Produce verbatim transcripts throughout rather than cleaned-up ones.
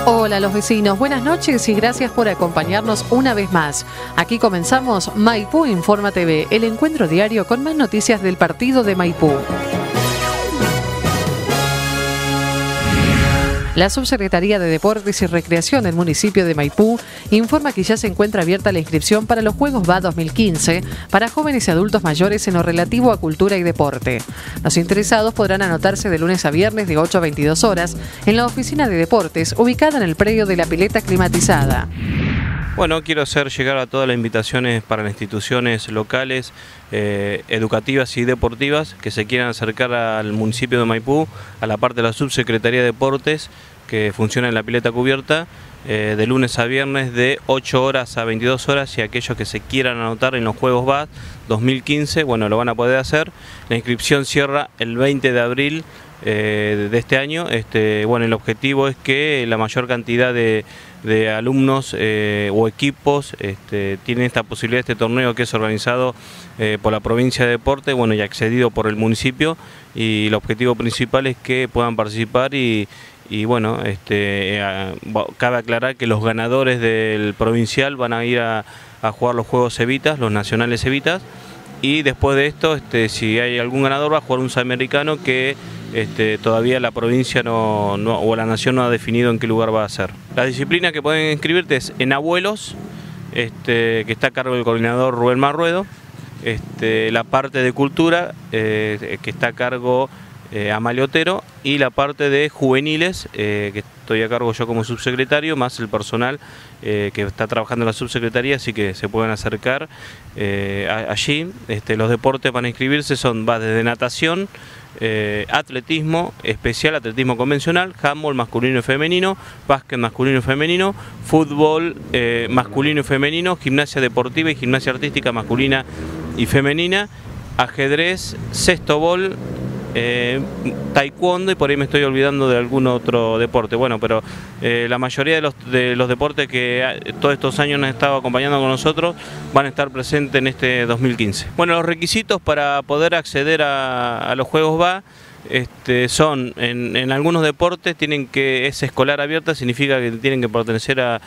Hola los vecinos, buenas noches y gracias por acompañarnos una vez más. Aquí comenzamos Maipú Informa T V, el encuentro diario con más noticias del partido de Maipú. La Subsecretaría de Deportes y Recreación del municipio de Maipú informa que ya se encuentra abierta la inscripción para los Juegos V A dos mil quince para jóvenes y adultos mayores en lo relativo a cultura y deporte. Los interesados podrán anotarse de lunes a viernes de ocho a veintidós horas en la oficina de deportes ubicada en el predio de la pileta climatizada. Bueno, quiero hacer llegar a todas las invitaciones para las instituciones locales, eh, educativas y deportivas que se quieran acercar al municipio de Maipú, a la parte de la Subsecretaría de Deportes que funciona en la pileta cubierta, eh, de lunes a viernes de ocho horas a veintidós horas, y aquellos que se quieran anotar en los Juegos V A dos mil quince, bueno, lo van a poder hacer. La inscripción cierra el veinte de abril eh, de este año. Este, bueno, el objetivo es que la mayor cantidad de de alumnos eh, o equipos este, tienen esta posibilidad de este torneo que es organizado eh, por la provincia de Deportes, bueno, y accedido por el municipio, y el objetivo principal es que puedan participar y, y bueno, este, eh, cabe aclarar que los ganadores del provincial van a ir a, a jugar los Juegos Evitas, los nacionales Evitas, y después de esto, este, si hay algún ganador, va a jugar un sudamericano que Este, todavía la provincia no, no, o la nación no ha definido en qué lugar va a ser. La disciplina que pueden inscribirte es en abuelos, este, que está a cargo del coordinador Rubén Marruedo, este, la parte de cultura, eh, que está a cargo eh, Amalio Otero, y la parte de juveniles, eh, que estoy a cargo yo como subsecretario, más el personal eh, que está trabajando en la subsecretaría, así que se pueden acercar eh, allí. Este, los deportes para inscribirse son, va desde natación, Eh, atletismo especial, atletismo convencional, handball masculino y femenino, básquet masculino y femenino, fútbol eh, masculino y femenino, gimnasia deportiva y gimnasia artística masculina y femenina, ajedrez, sextobol, eh, taekwondo, y por ahí me estoy olvidando de algún otro deporte. Bueno, pero eh, la mayoría de los, de los deportes que todos estos años han estado acompañando con nosotros van a estar presentes en este dos mil quince. Bueno, los requisitos para poder acceder a, a los Juegos V A este, son, en, en algunos deportes tienen que, es escolar abierta, significa que tienen que pertenecer a,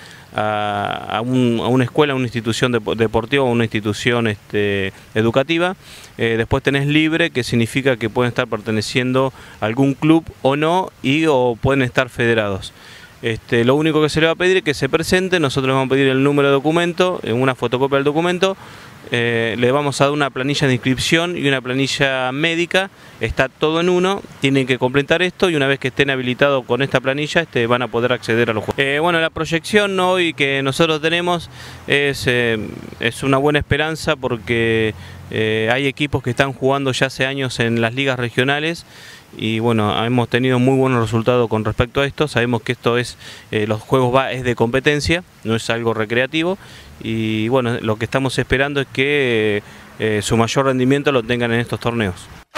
a, a, un, a una escuela, a una institución de, deportiva o una institución este, educativa. Eh, después tenés libre, que significa que pueden estar perteneciendo a algún club o no, y o pueden estar federados. Este, lo único que se le va a pedir es que se presente. Nosotros le vamos a pedir el número de documento, una fotocopia del documento, eh, le vamos a dar una planilla de inscripción y una planilla médica, está todo en uno, tienen que completar esto, y una vez que estén habilitados con esta planilla este, van a poder acceder a los juegos. Eh, bueno, la proyección hoy que nosotros tenemos es, eh, es una buena esperanza, porque eh, hay equipos que están jugando ya hace años en las ligas regionales, y bueno, hemos tenido muy buenos resultados con respecto a esto. Sabemos que esto es, eh, los Juegos V A es de competencia, no es algo recreativo, y bueno, lo que estamos esperando es que eh, su mayor rendimiento lo tengan en estos torneos.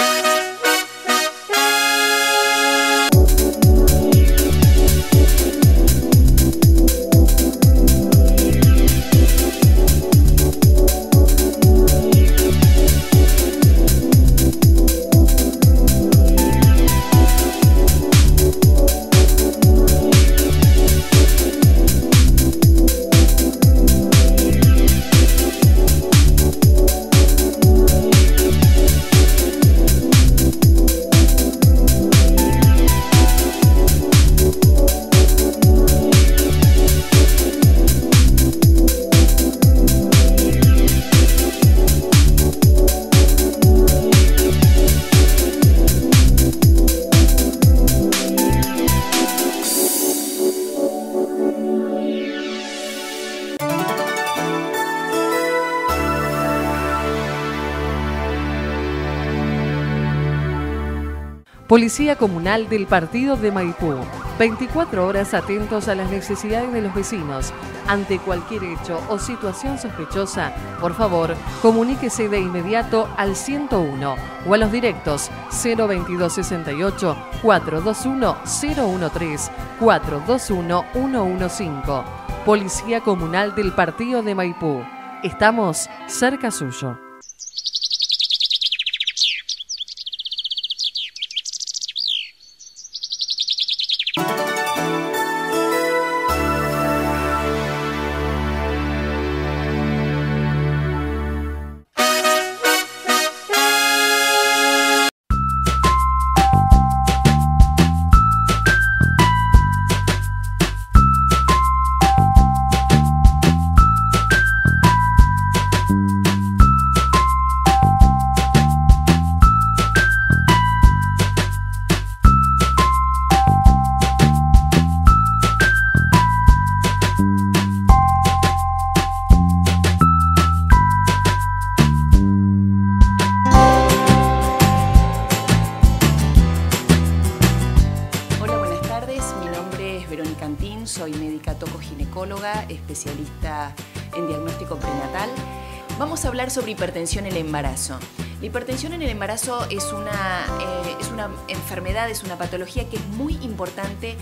Policía Comunal del Partido de Maipú. veinticuatro horas atentos a las necesidades de los vecinos. Ante cualquier hecho o situación sospechosa, por favor, comuníquese de inmediato al ciento uno o a los directos cero veintidós sesenta y ocho, cuatrocientos veintiuno, cero trece, cuatrocientos veintiuno, ciento quince. Policía Comunal del Partido de Maipú. Estamos cerca suyo. soy médica tocoginecóloga, especialista en diagnóstico prenatal. Vamos a hablar sobre hipertensión en el embarazo. La hipertensión en el embarazo es una, eh, es una enfermedad, es una patología que es muy importante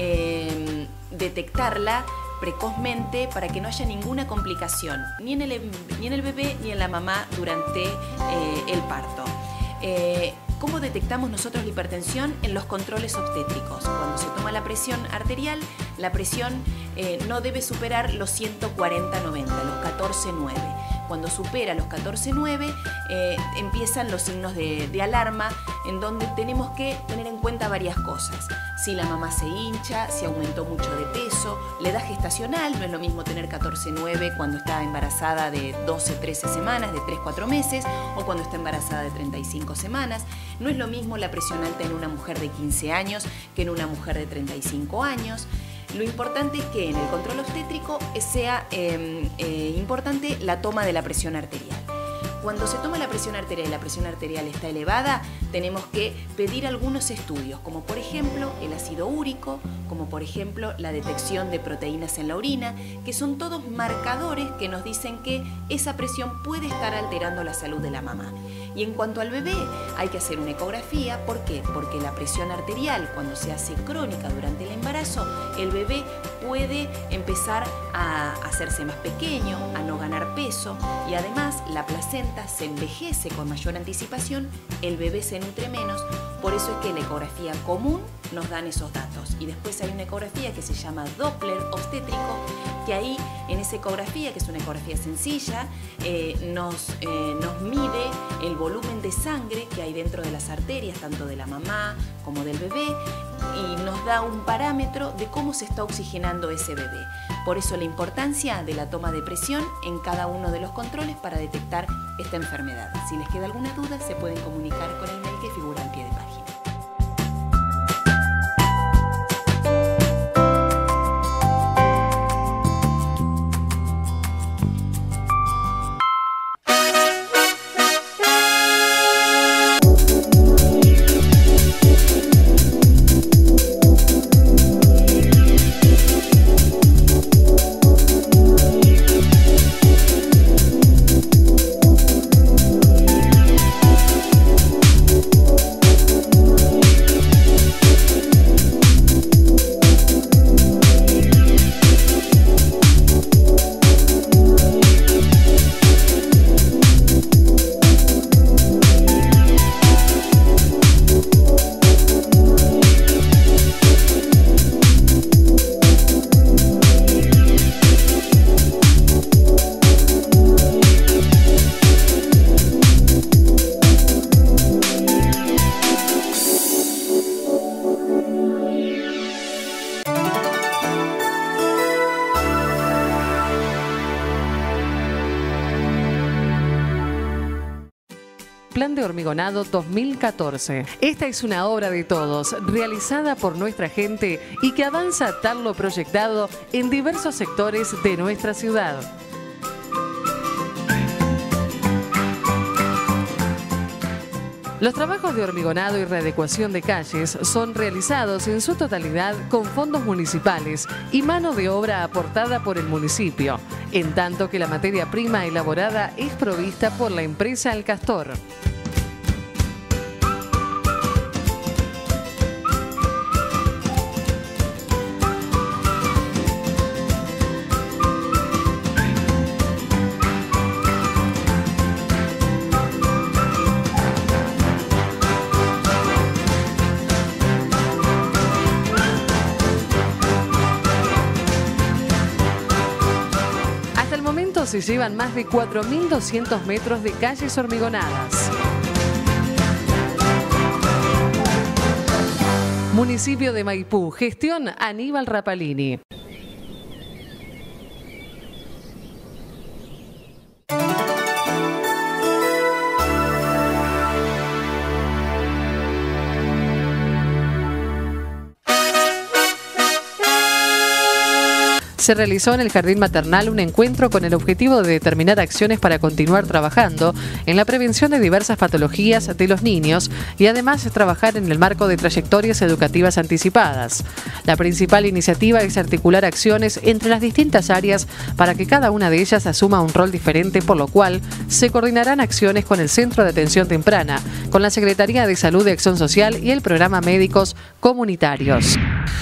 eh, detectarla precozmente para que no haya ninguna complicación, ni en el, ni en el bebé ni en la mamá durante eh, el parto. Eh, ¿Cómo detectamos nosotros la hipertensión? En los controles obstétricos. Cuando se toma la presión arterial, la presión eh, no debe superar los ciento cuarenta noventa, los catorce nueve. Cuando supera los catorce nueve, eh, empiezan los signos de, de alarma, en donde tenemos que tener en cuenta varias cosas. Si la mamá se hincha, si aumentó mucho de peso, la edad gestacional, no es lo mismo tener catorce nueve cuando está embarazada de doce trece semanas, de tres cuatro meses, o cuando está embarazada de treinta y cinco semanas. No es lo mismo la presión alta en una mujer de quince años que en una mujer de treinta y cinco años. Lo importante es que en el control obstétrico sea eh, eh, importante la toma de la presión arterial. Cuando se toma la presión arterial y la presión arterial está elevada, tenemos que pedir algunos estudios, como por ejemplo el ácido úrico, como por ejemplo la detección de proteínas en la orina, que son todos marcadores que nos dicen que esa presión puede estar alterando la salud de la mamá. Y en cuanto al bebé, hay que hacer una ecografía. ¿Por qué? Porque la presión arterial, cuando se hace crónica durante el embarazo, el bebé puede empezar a hacerse más pequeño, a no ganar peso, y además la placenta se envejece con mayor anticipación, el bebé se nutre menos. Por eso es que la ecografía común nos dan esos datos. Y después hay una ecografía que se llama Doppler obstétrico, que ahí en esa ecografía, que es una ecografía sencilla, eh, nos, eh, nos mide el volumen de sangre que hay dentro de las arterias, tanto de la mamá como del bebé, y nos da un parámetro de cómo se está oxigenando ese bebé. Por eso la importancia de la toma de presión en cada uno de los controles para detectar esta enfermedad. Si les queda alguna duda, se pueden comunicar con el mail que figura al pie de página. Plan de Hormigonado dos mil catorce. Esta es una obra de todos, realizada por nuestra gente y que avanza tal lo proyectado en diversos sectores de nuestra ciudad. Los trabajos de hormigonado y readecuación de calles son realizados en su totalidad con fondos municipales y mano de obra aportada por el municipio, en tanto que la materia prima elaborada es provista por la empresa El Castor. Se llevan más de cuatro mil doscientos metros de calles hormigonadas. Municipio de Maipú, gestión Aníbal Rapalini. se realizó en el Jardín Maternal un encuentro con el objetivo de determinar acciones para continuar trabajando en la prevención de diversas patologías de los niños y además trabajar en el marco de trayectorias educativas anticipadas. La principal iniciativa es articular acciones entre las distintas áreas para que cada una de ellas asuma un rol diferente, por lo cual se coordinarán acciones con el Centro de Atención Temprana, con la Secretaría de Salud de Acción Social y el Programa Médicos Comunitarios.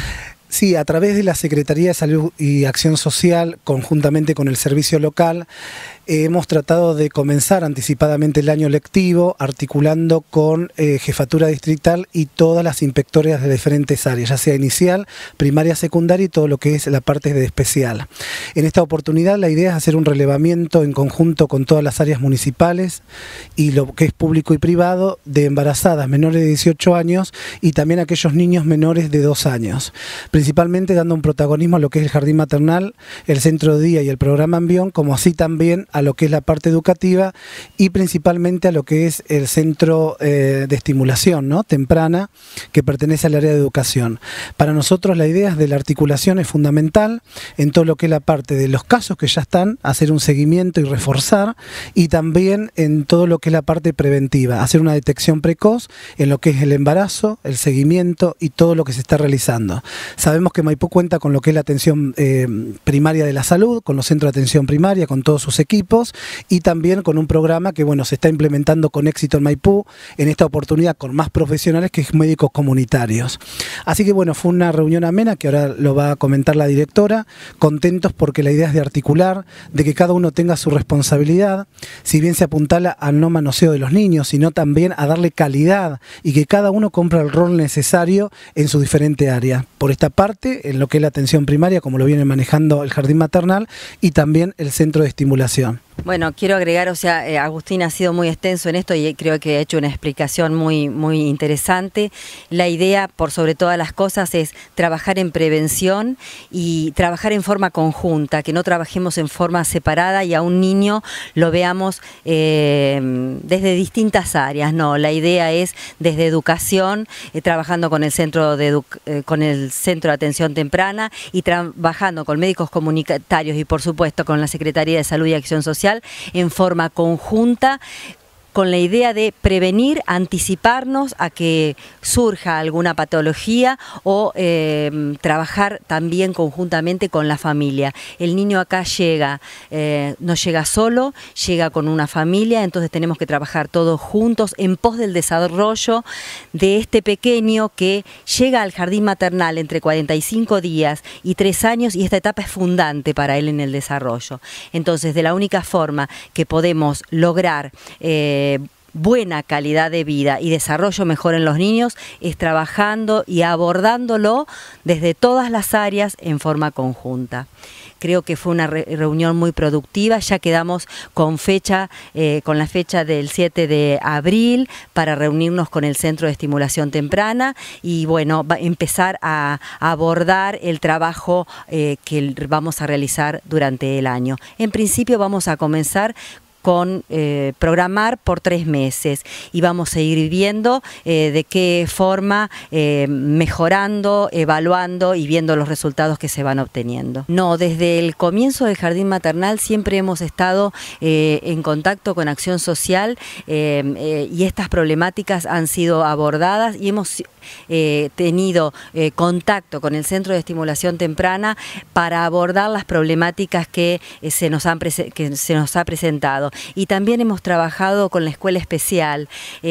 Sí, a través de la Secretaría de Salud y Acción Social, conjuntamente con el servicio local, eh, hemos tratado de comenzar anticipadamente el año lectivo, articulando con eh, Jefatura Distrital y todas las inspectoras de diferentes áreas, ya sea inicial, primaria, secundaria y todo lo que es la parte de especial. En esta oportunidad la idea es hacer un relevamiento en conjunto con todas las áreas municipales y lo que es público y privado de embarazadas menores de dieciocho años y también aquellos niños menores de dos años. Principalmente dando un protagonismo a lo que es el jardín maternal, el centro de día y el programa Ambión, como así también a lo que es la parte educativa y principalmente a lo que es el centro eh, de estimulación, ¿no?, temprana, que pertenece al área de educación. Para nosotros la idea de la articulación es fundamental en todo lo que es la parte de los casos que ya están, hacer un seguimiento y reforzar, y también en todo lo que es la parte preventiva, hacer una detección precoz en lo que es el embarazo, el seguimiento y todo lo que se está realizando. Sabemos que Maipú cuenta con lo que es la atención eh, primaria de la salud, con los centros de atención primaria, con todos sus equipos y también con un programa que bueno se está implementando con éxito en Maipú, en esta oportunidad con más profesionales, que es médicos comunitarios. Así que bueno, fue una reunión amena que ahora lo va a comentar la directora, contentos porque la idea es de articular, de que cada uno tenga su responsabilidad, si bien se apuntala al no manoseo de los niños, sino también a darle calidad y que cada uno cumpla el rol necesario en su diferente área. Por esta parte, en lo que es la atención primaria, como lo viene manejando el jardín maternal y también el centro de estimulación. Bueno, quiero agregar, o sea, eh, Agustín ha sido muy extenso en esto y creo que ha hecho una explicación muy, muy interesante. La idea, por sobre todas las cosas, es trabajar en prevención y trabajar en forma conjunta, que no trabajemos en forma separada y a un niño lo veamos eh, desde distintas áreas. No, la idea es desde educación, eh, trabajando con el centro de edu eh, con el centro de atención temprana y trabajando con médicos comunitarios y por supuesto con la Secretaría de Salud y Acción Social en forma conjunta, con la idea de prevenir, anticiparnos a que surja alguna patología o eh, trabajar también conjuntamente con la familia. El niño acá llega, eh, no llega solo, llega con una familia, entonces tenemos que trabajar todos juntos en pos del desarrollo de este pequeño que llega al jardín maternal entre cuarenta y cinco días y tres años y esta etapa es fundante para él en el desarrollo. Entonces, de la única forma que podemos lograr eh, buena calidad de vida y desarrollo mejor en los niños es trabajando y abordándolo desde todas las áreas en forma conjunta. Creo que fue una re reunión muy productiva, ya quedamos con fecha, eh, con la fecha del siete de abril para reunirnos con el Centro de Estimulación Temprana y bueno, va a empezar a, a abordar el trabajo eh, que vamos a realizar durante el año. En principio vamos a comenzar con eh, programar por tres meses y vamos a ir viendo eh, de qué forma eh, mejorando, evaluando y viendo los resultados que se van obteniendo. No, desde el comienzo del jardín maternal siempre hemos estado eh, en contacto con Acción Social eh, eh, y estas problemáticas han sido abordadas y hemos eh, tenido eh, contacto con el Centro de Estimulación Temprana para abordar las problemáticas que, eh, se nos han que se nos ha presentado. Y también hemos trabajado con la escuela especial,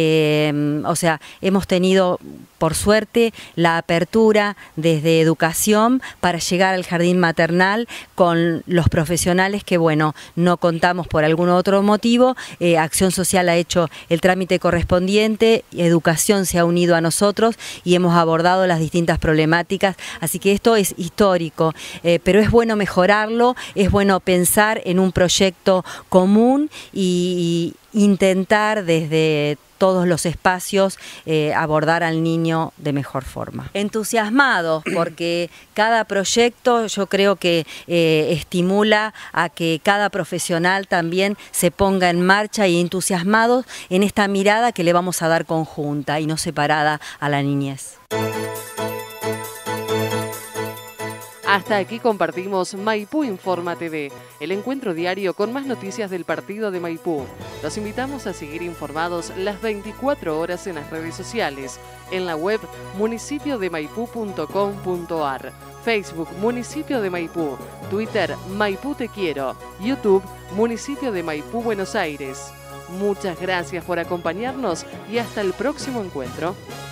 eh, o sea, hemos tenido, por suerte, la apertura desde educación para llegar al jardín maternal con los profesionales que, bueno, no contamos por algún otro motivo. Eh, Acción Social ha hecho el trámite correspondiente, educación se ha unido a nosotros y hemos abordado las distintas problemáticas, así que esto es histórico, eh, pero es bueno mejorarlo, es bueno pensar en un proyecto común y intentar desde todos los espacios eh, abordar al niño de mejor forma. Entusiasmados porque cada proyecto yo creo que eh, estimula a que cada profesional también se ponga en marcha y entusiasmados en esta mirada que le vamos a dar conjunta y no separada a la niñez. Hasta aquí compartimos Maipú Informa T V, el encuentro diario con más noticias del partido de Maipú. Los invitamos a seguir informados las veinticuatro horas en las redes sociales, en la web municipio de maipú punto com punto ar, Facebook Municipio de Maipú, Twitter Maipú Te Quiero, YouTube Municipio de Maipú Buenos Aires. Muchas gracias por acompañarnos y hasta el próximo encuentro.